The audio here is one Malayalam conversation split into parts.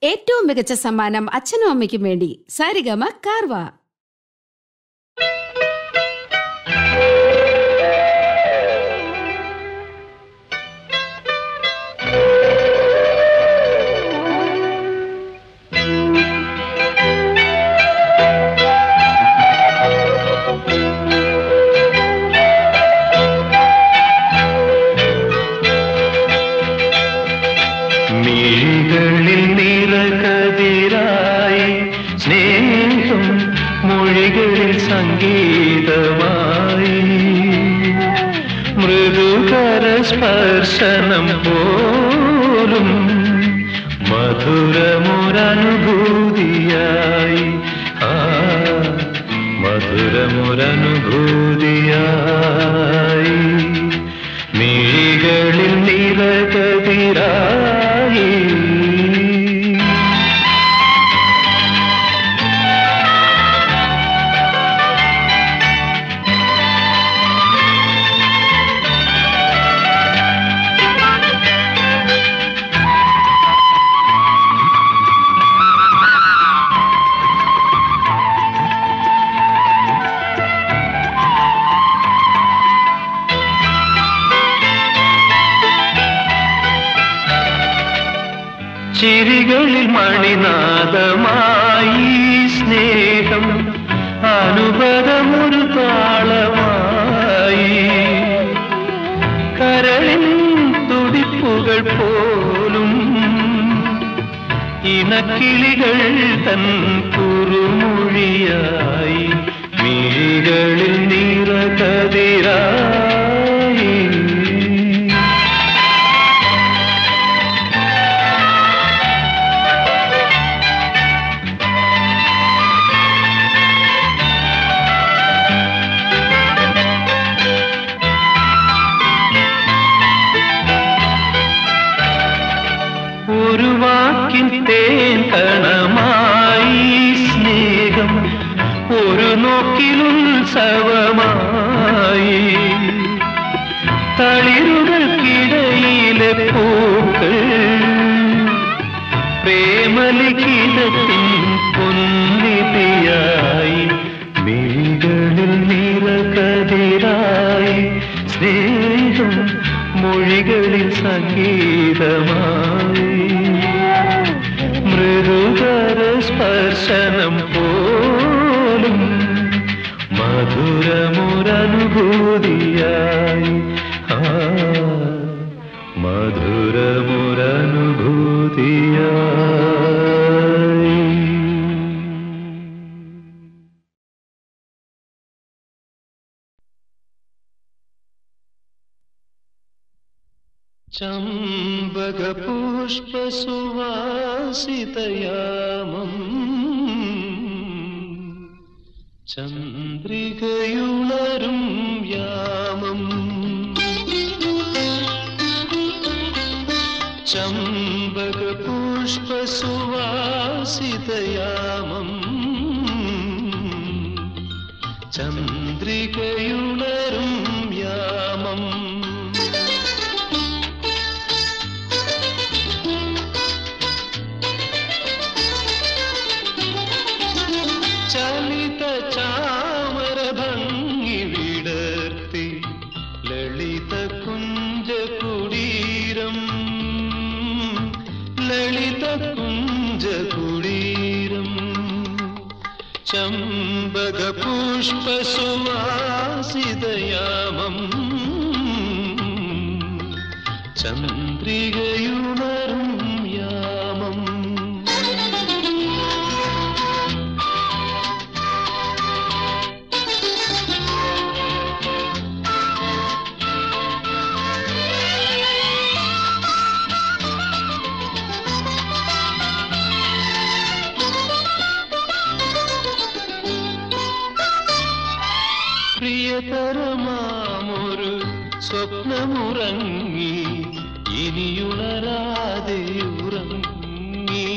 ഏറ്റവും മികച്ച സമ്മാനം അച്ഛനും അമ്മയ്ക്കും വേണ്ടി സാരിഗമ കാർവ. സ്പർശനം പോലും മധുരമൊരനുഭൂതിയായി, മധുരമൊരനുഭൂതിയായി, മിഴികളിൽ നിറകതിരായി. ചിരികളിൽ മണിനാദമായി സ്നേഹം, അനുപദമൊരു താളമായി, കരളിൻ തുടിപ്പുകൾ പോലും ഇണക്കിളികൾ തൻ കുറുമൊഴിയായി, മിഴികളിൽ നിറകതിരായി. ഒരു വാക്കിൻ തേൻ കണമായി സ്നേഹം, ഒരു നോക്കിലുത്സവമായി, തളിരുകൾക്കിടയിലെ പൂക്കൾ പ്രേമലിഖിതത്തിൻ പൊന്നിതിയായി, മിഴികളിൽ നിറകതിരായി, സ്നേഹം മൊഴികളിൽ സംഗീതമായി, മൃദുകര സ്പർശനം പോലും മധുരമൊരനുഭൂതിയായി, മധുരമൊരനുഭൂതിയായി. ചമ്പകപുഷ്പസുവാസിതയാമം, ചന്ദ്രികയുണരും യാമം, ചമ്പകപുഷ്പസുവാസിതയാമം, ചന്ദ്രികയുണരും യാമം, ചലിത ചാമര ഭംഗി വിടർത്തി ലളിത കുഞ്ചകുടീരം, ലളിത കുഞ്ചകുടീരം, ചമ്പകപുഷ്പസുവാസിതയാമം, ചന്ദ്രികയുണരും യാമം. പ്രിയതരമാമൊരു സ്വപ്നമുറങ്ങി, ഇനിയുണരാതെ ഉറങ്ങി,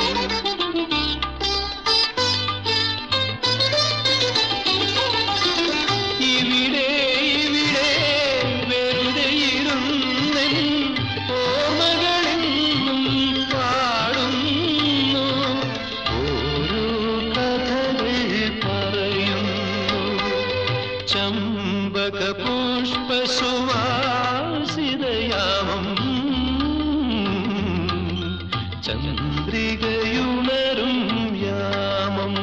ഇവിടെ ഇവിടെ വെറുതെ ഇരുന്നെൻ ഓർമ്മകളെന്നും പാടുന്നു, ചന്ദ്രികയുണരും യാമം.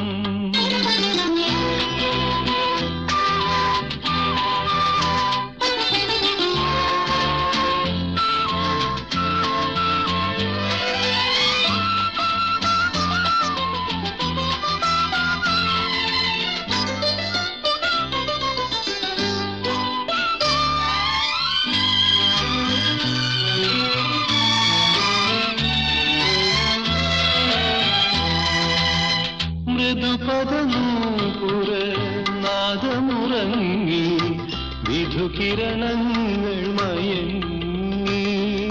മൃദുപദനൂപുര നാദമുറങ്ങി വിധുകിരണങ്ങൾ മയങ്ങി.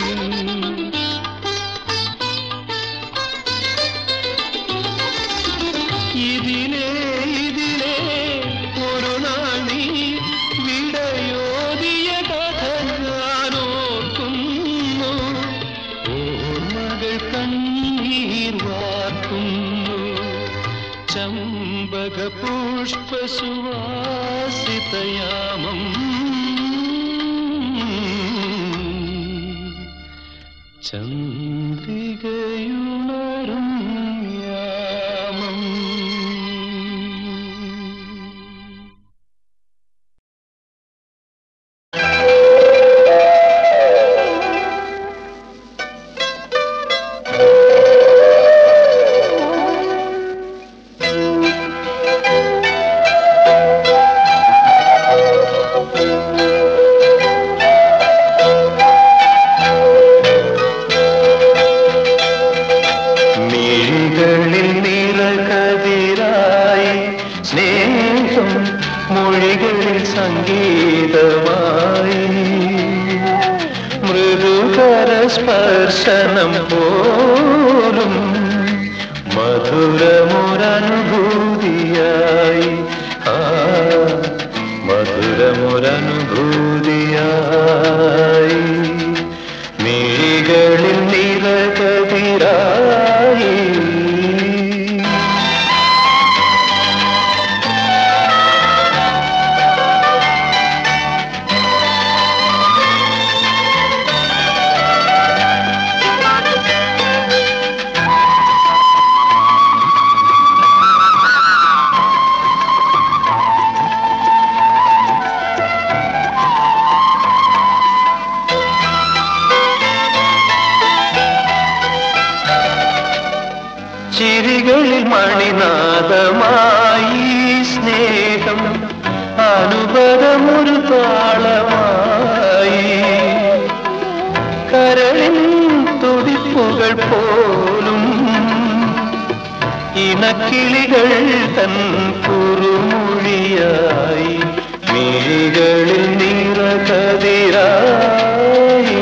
ഇതിലേ ഇതിലേ ഒരു നാൾ നീ വിടയോതിയ കഥ ഞാനോർക്കുന്നു. ഓർമ്മകൾ കണ്ണീർ വാർക്കുന്നു. ചമ്പക പുഷ്പസുവാസിതയാമം. ചന്ദ്രികയുണരും യാമം. സംഗീതമായി മൃദുകര സ്പർശനം പോലും മധുരമൊരനുഭൂതിയായി. മധുരമൊരനുഭൂതിയായി മിഴികളിൽ നിറകതിരായി. ചിരികളിൽ മണിനാദമായി സ്നേഹം അനുപദമൊരു താളമായി. കരളിൻ തുടിപ്പുകൾ പോലും ഇണക്കിളികൾ തൻ കുറുമൊഴിയായി. മിഴികളിൽ നിറകതിരായി.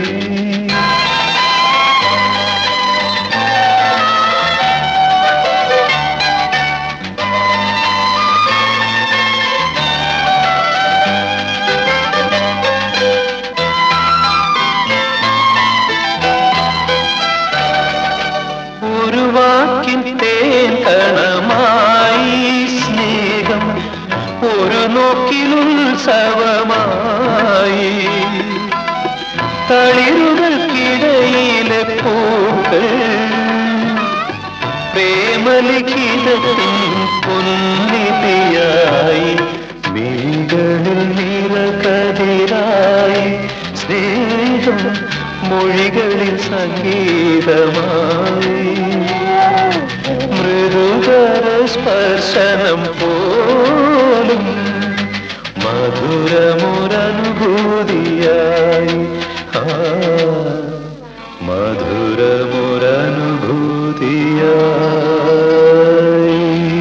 തേൻ കണമായി സ്നേഹം ഒരു നോക്കിലുത്സവമായി. തളിരുകൾക്കിടയിലെ പൂക്കൾ പ്രേമലിഖിതത്തിൻ പൊന്നിതിയായി. മിഴികളിൽ നിറകതിരായി സ്നേഹം മൊഴികളിൽ സംഗീതമായി. മൃദുകര സ്പർശനം പോലും മധുരമൊരനുഭൂതിയായി. മധുരമൊരനുഭൂതിയായി.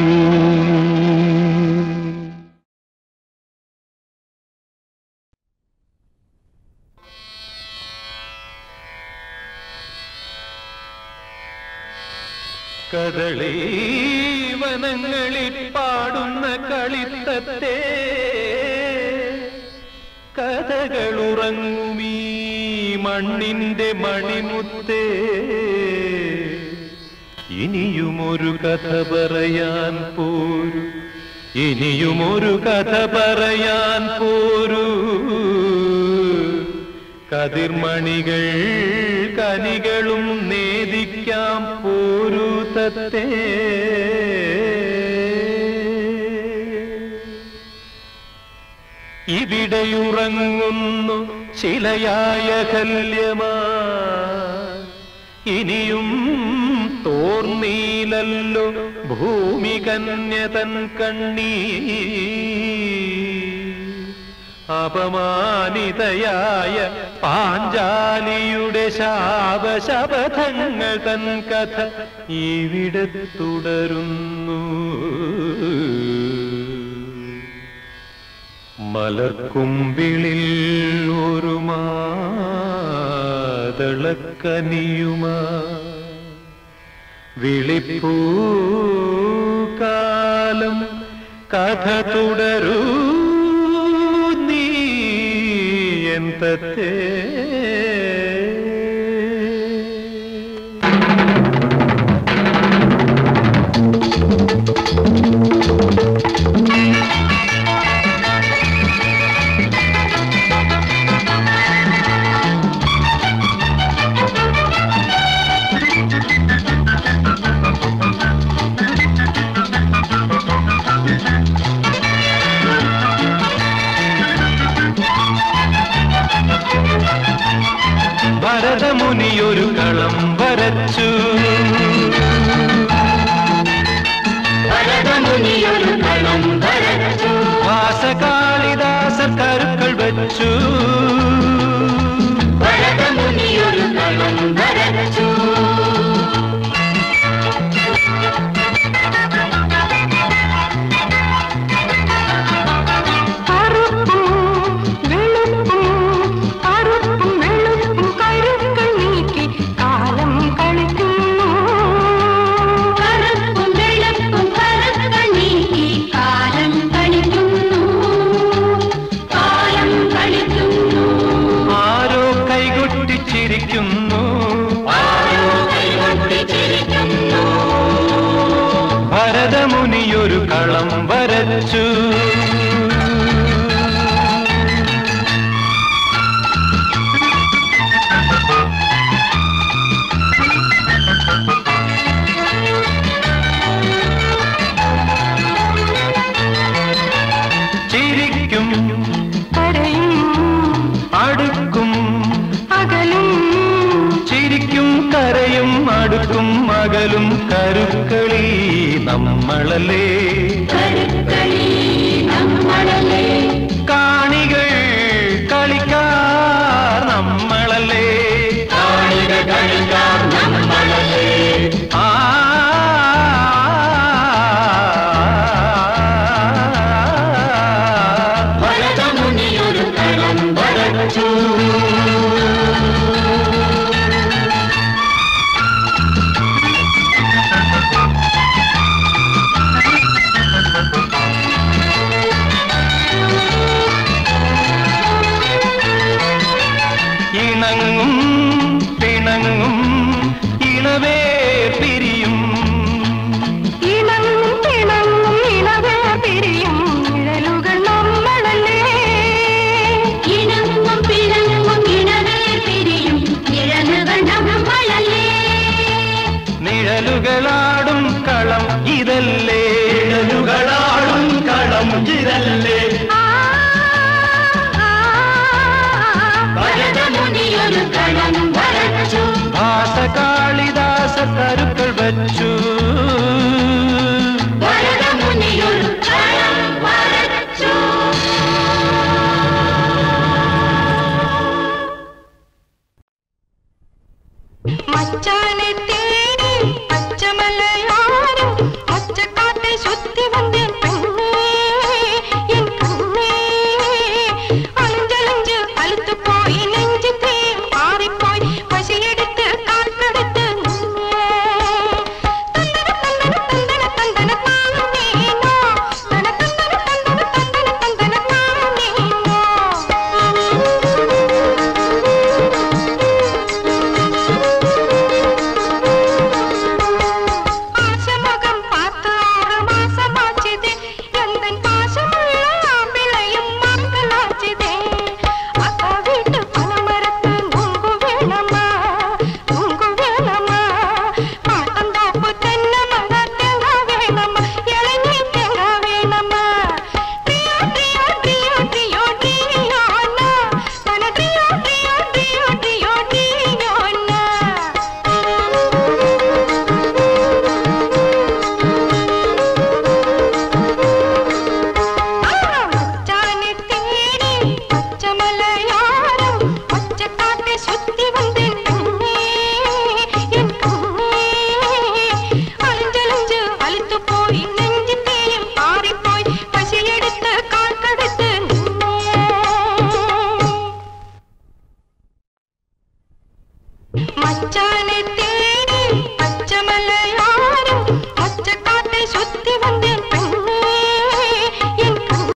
കദളീവനങ്ങളിൽ പാടുന്ന കളിത്തത്തെ കഥകളുറങ്ങുമീ മണ്ണിന്റെ മണിമുത്തേ. ഇനിയുമൊരു കഥ പറയാൻ പോരൂ, ഇനിയുമൊരു കഥ പറയാൻ പോരൂ. കതിർമണികൾ കനികളും നേദിക്കാം പോരു തത്തേ. ഇവിടെയുറങ്ങുന്നു ശിലയായ കല്യമാ, ഇനിയും തോർന്നീലല്ലോ ഭൂമി കന്യതൻ കണ്ണീ. അപമാനിതയായ പാഞ്ചാലിയുടെ ശാപശപഥങ്ങൾ തൻ കഥ ഇവിടെ തുടരുന്നു. മലർക്കുമ്പിളിൽ ഒരു മാതളക്കനിയുമാ, വിളിപ്പൂക്കാലം കഥ തുടരൂ നീ എന്തത്തേ. ഭരതമുനിയൊരു കളം വരച്ചു, ഭരതമുനിയൊരു കളം വരച്ചു. വാസകാളിദാസർ കരുക്കൾ വച്ചു, ഭരതമുനിയൊരു കളം വരച്ചു. ഭരതമുനിയൊരു കളം വരച്ചു. ചിരിക്കും കരയും അടുക്കും അകലും, ചിരിക്കും കരയും അടുക്കും മകലും കരുക്കളി നമ്മളല്ലേ, കരുക്കളി നമ്മളല്ലേ. കാണികൾ കളിക്കാർ നമ്മളല്ലേ, കാണികൾ കളിക്കാർ നമ്മളല്ലേ. ആ ഭരതമുനിയൊരു കളം വരച്ചു. ഇണങ്ങും പിണങ്ങും ഇളവേ പിരിയും, ഇണങ്ങും പിണങ്ങും ഇളവേ പിരിയും നിഴലുകൾ നമ്മളല്ലേ. ഇണങ്ങും പിണങ്ങും ഇളവേ പിരിയും നിഴലുകൾ നമ്മളല്ലേ. നിഴലുകളാടും കളം ഇതല്ലേ, നിഴലുകളാടും കളം ഇതല്ലേ. ഭരതമുനിയൊരു കളം വരച്ചു, ഭാസകാളിദാസ കരുക്കൾ വച്ചു,